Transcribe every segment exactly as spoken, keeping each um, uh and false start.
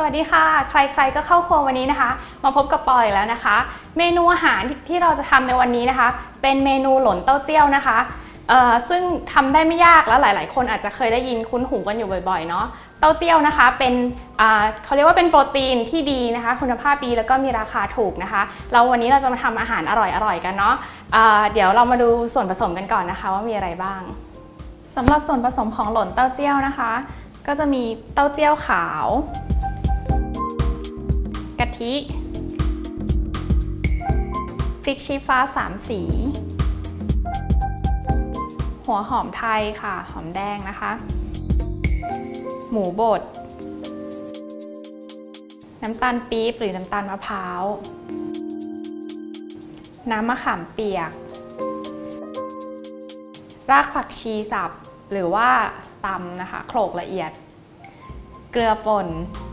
วัสดีค่ะใครๆก็เข้าครัววันนี้นะคะมาพบกับปอยแล้วนะคะเมนูอาหารที่เราจะทำในวันนี้นะคะเป็นเมนูหล่นเต้าเจี้ยวนะคะเอ่อซึ่งทำได้ไม่ยากแล้วหลายๆคนอาจจะเคยได้ยินคุ้นหูกันอยู่บ่อยๆเนาะเต้าเจี้ยวนะคะเป็นอ่าเขาเรียกว่าเป็นโปรตีนที่ดีนะคะคุณภาพดีแล้วก็มีราคาถูกนะคะเราวันนี้เราจะมาทำอาหารอร่อยๆกันเนาะอ่าเดี๋ยวเรามาดูส่วนผสมกันก่อนนะคะว่ามีอะไรบ้างสำหรับส่วนผสมของหล่นเต้าเจี้ยวนะคะก็จะมีเต้าเจี้ยวขาวกะทิพริกชี้ฟ้าสามสีหัวหอมไทยค่ะหอมแดงนะคะหมูบดน้ำตาลปี๊บหรือน้ำตาลมะพร้าวน้ำมะขามเปียกรากผักชีสับหรือว่าตำนะคะโขลกละเอียดเกลือป่น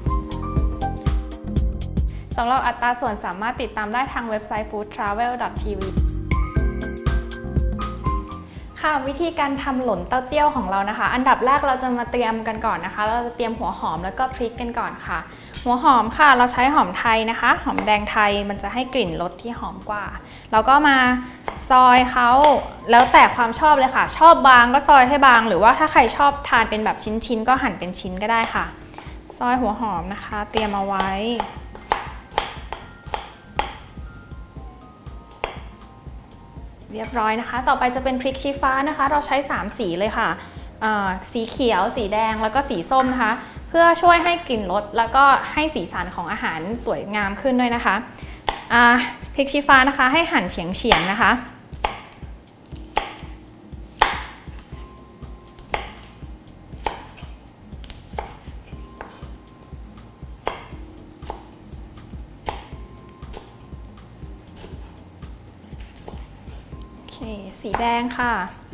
สำหรับอัตราส่วนสามารถติดตามได้ทางเว็บไซต์ ฟู้ดทราเวล ดอท ที วี ค่ะวิธีการทำหล่นเต้าเจี้ยวของเรานะคะอันดับแรกเราจะมาเตรียมกันก่อนนะคะเราจะเตรียมหัวหอมแล้วก็พริกกันก่อนค่ะหัวหอมค่ะเราใช้หอมไทยนะคะหอมแดงไทยมันจะให้กลิ่นรสที่หอมกว่าเราก็มาซอยเขาแล้วแต่ความชอบเลยค่ะชอบบางก็ซอยให้บางหรือว่าถ้าใครชอบทานเป็นแบบชิ้นๆก็หั่นเป็นชิ้นก็ได้ค่ะซอยหัวหอมนะคะเตรียมเอาไว้เรียบร้อยนะคะต่อไปจะเป็นพริกชี้ฟ้านะคะเราใช้สามสีเลยค่ะสีเขียวสีแดงแล้วก็สีส้มนะคะเพื่อช่วยให้กลิ่นรสแล้วก็ให้สีสันของอาหารสวยงามขึ้นด้วยนะคะพริกชี้ฟ้านะคะให้หั่นเฉียงๆนะคะสีแดงค่ะ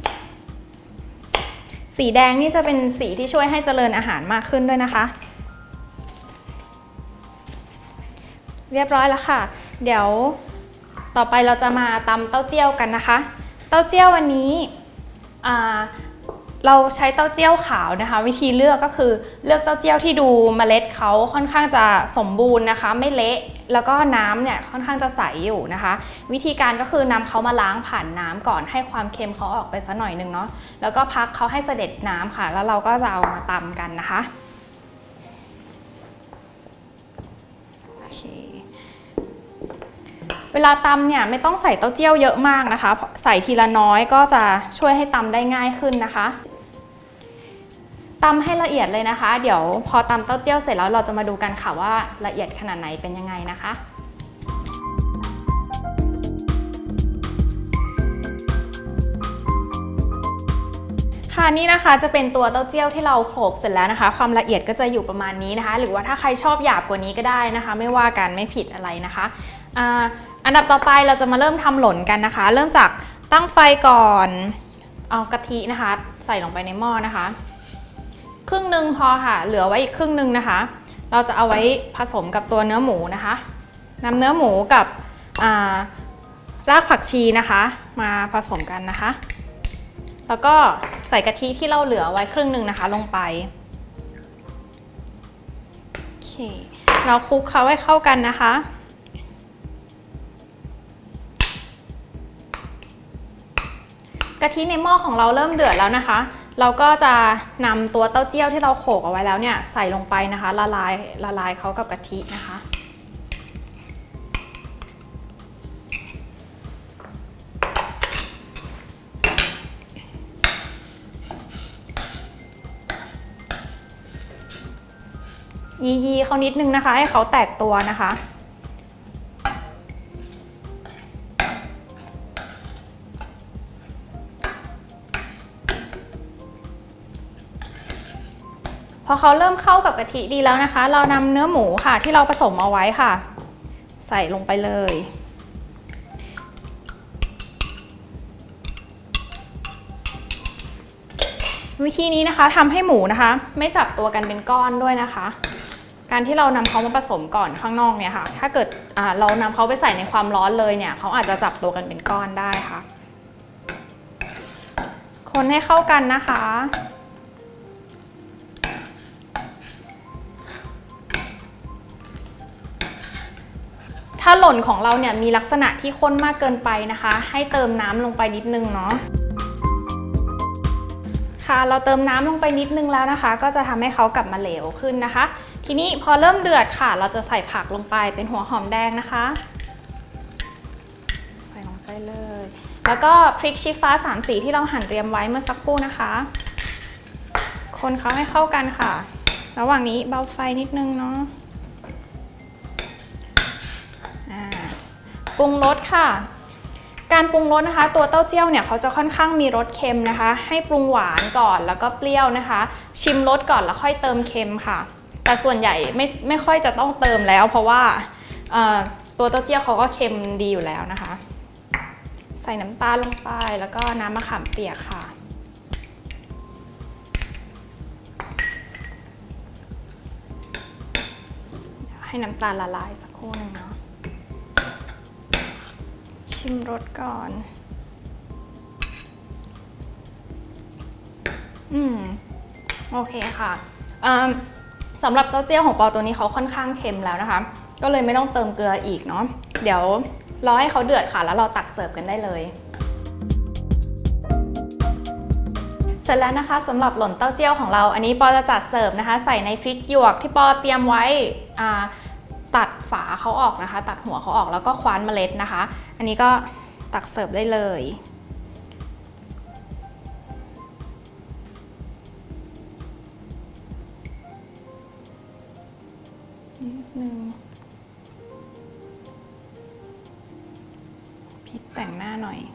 สีแดงนี่จะเป็นสีที่ช่วยให้เจริญอาหารมากขึ้นด้วยนะคะเรียบร้อยแล้วค่ะเดี๋ยวต่อไปเราจะมาตำเต้าเจี้ยวกันนะคะเต้าเจี้ยววันนี้เราใช้เต้าเจี้ยวขาวนะคะวิธีเลือกก็คือเลือกเต้าเจี้ยวที่ดูเมล็ดเขาค่อนข้างจะสมบูรณ์นะคะไม่เละแล้วก็น้ำเนี่ยค่อนข้างจะใสอยู่นะคะวิธีการก็คือนำเขามาล้างผ่านน้ำก่อนให้ความเค็มเขาออกไปสักหน่อยนึงเนาะแล้วก็พักเขาให้เสด็จน้ำค่ะแล้วเราก็จะเอามาตำกันนะคะโอเคเวลาตำเนี่ยไม่ต้องใส่เต้าเจี้ยวเยอะมากนะคะใส่ทีละน้อยก็จะช่วยให้ตำได้ง่ายขึ้นนะคะตำให้ละเอียดเลยนะคะเดี๋ยวพอตำเต้าเจี้ยวเสร็จแล้วเราจะมาดูกันค่ะว่าละเอียดขนาดไหนเป็นยังไงนะคะค่ะนี่นะคะจะเป็นตัวเต้าเจี้ยวที่เราโขลกเสร็จแล้วนะคะความละเอียดก็จะอยู่ประมาณนี้นะคะหรือว่าถ้าใครชอบหยาบกว่านี้ก็ได้นะคะไม่ว่ากันไม่ผิดอะไรนะคะอ่าอันดับต่อไปเราจะมาเริ่มทำหล่นกันนะคะเริ่มจากตั้งไฟก่อนเอากะทินะคะใส่ลงไปในหม้อนะคะครึ่งหนึ่งพอค่ะเหลือไว้อีกครึ่งหนึ่งนะคะเราจะเอาไว้ผสมกับตัวเนื้อหมูนะคะนำเนื้อหมูกับรากผักชีนะคะมาผสมกันนะคะแล้วก็ใส่กะทิที่เราเหลือไว้ครึ่งหนึ่งนะคะลงไปโอเคเราคลุกเขาให้เข้ากันนะคะกะทิในหม้อของเราเริ่มเดือดแล้วนะคะเราก็จะนำตัวเต้าเจี้ยวที่เราโขลกเอาไว้แล้วเนี่ยใส่ลงไปนะคะละลายละลายเขากับกะทินะคะยีๆเขานิดนึงนะคะให้เขาแตกตัวนะคะพอเขาเริ่มเข้ากับกะทิดีแล้วนะคะเรานำเนื้อหมูค่ะที่เราผสมเอาไว้ค่ะใส่ลงไปเลยวิธีนี้นะคะทำให้หมูนะคะไม่จับตัวกันเป็นก้อนด้วยนะคะการที่เรานำเขามาผสมก่อนข้างนอกเนี่ยค่ะถ้าเกิดเรานำเขาไปใส่ในความร้อนเลยเนี่ยเขาอาจจะจับตัวกันเป็นก้อนได้ค่ะคนให้เข้ากันนะคะ พถ้าหล่นของเราเนี่ยมีลักษณะที่ข้นมากเกินไปนะคะให้เติมน้ำลงไปนิดนึงเนาะค่ะเราเติมน้ำลงไปนิดนึงแล้วนะคะก็จะทำให้เขากลับมาเหลวขึ้นนะคะทีนี้พอเริ่มเดือดค่ะเราจะใส่ผักลงไปเป็นหัวหอมแดงนะคะใส่ลงไปเลยแล้วก็พริกชี้ฟ้าสามสีที่เราหั่นเตรียมไว้เมื่อสักครู่นะคะคนเขาให้เข้ากันค่ะระหว่างนี้เบาไฟนิดนึงเนาะปรุงรสค่ะการปรุงรสนะคะตัวเต้าเจี้ยวเนี่ยเขาจะค่อนข้างมีรสเค็มนะคะให้ปรุงหวานก่อนแล้วก็เปรี้ยวนะคะชิมรสก่อนแล้วค่อยเติมเค็มค่ะแต่ส่วนใหญ่ไม่ไม่ค่อยจะต้องเติมแล้วเพราะว่าตัวเต้าเจี้ยวเขาก็เค็มดีอยู่แล้วนะคะใส่น้ำตาลลงไปแล้วก็น้ำมะขามเปียกค่ะให้น้ำตาลละลายสักครู่นึงเนาะชิมรสก่อนอืมโอเคค่ะสำหรับเต้าเจี้ยวของปอตัวนี้เขาค่อนข้างเค็มแล้วนะคะก็เลยไม่ต้องเติมเกลืออีกเนาะเดี๋ยวรอให้เขาเดือดค่ะแล้วเราตักเสิร์ฟกันได้เลยเสร็จแล้วนะคะสำหรับหล่นเต้าเจี้ยวของเราอันนี้ปอจะจัดเสิร์ฟนะคะใส่ในพริกหยวกที่ปอเตรียมไว้ตัดฝาเขาออกนะคะตัดหัวเขาออกแล้วก็คว้านเมล็ดนะคะอันนี้ก็ตักเสิร์ฟได้เลยนิดนึงพริกแต่งหน้าหน่อย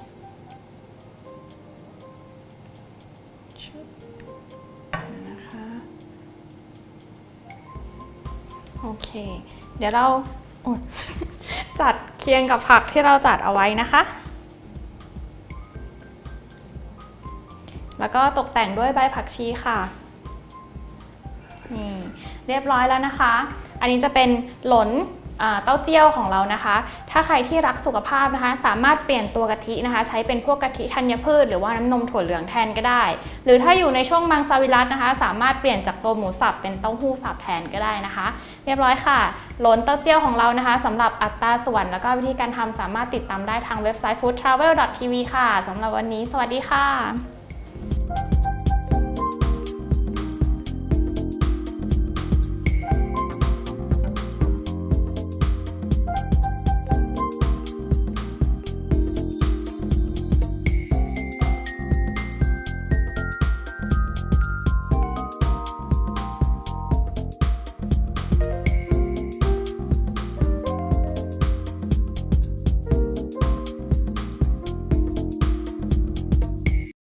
นะคะโอเคเดี๋ยวเราจัดเคียงกับผักที่เราจัดเอาไว้นะคะแล้วก็ตกแต่งด้วยใบผักชีค่ะนี่เรียบร้อยแล้วนะคะอันนี้จะเป็นหล่นเต้าเจี้ยวของเรานะคะถ้าใครที่รักสุขภาพนะคะสามารถเปลี่ยนตัวกะทินะคะใช้เป็นพวกกะทิธัญพืชหรือว่าน้ำนมถั่วเหลืองแทนก็ได้หรือถ้าอยู่ในช่วงมังสวิรัตินะคะสามารถเปลี่ยนจากตัวหมูสับเป็นเต้าหู้สับแทนก็ได้นะคะเรียบร้อยค่ะหล่นเต้าเจี้ยวของเรานะคะสำหรับอัตราส่วนแล้วก็วิธีการทำสามารถติดตามได้ทางเว็บไซต์ ฟู้ดทราเวล ดอท ที วี ค่ะสำหรับวันนี้สวัสดีค่ะ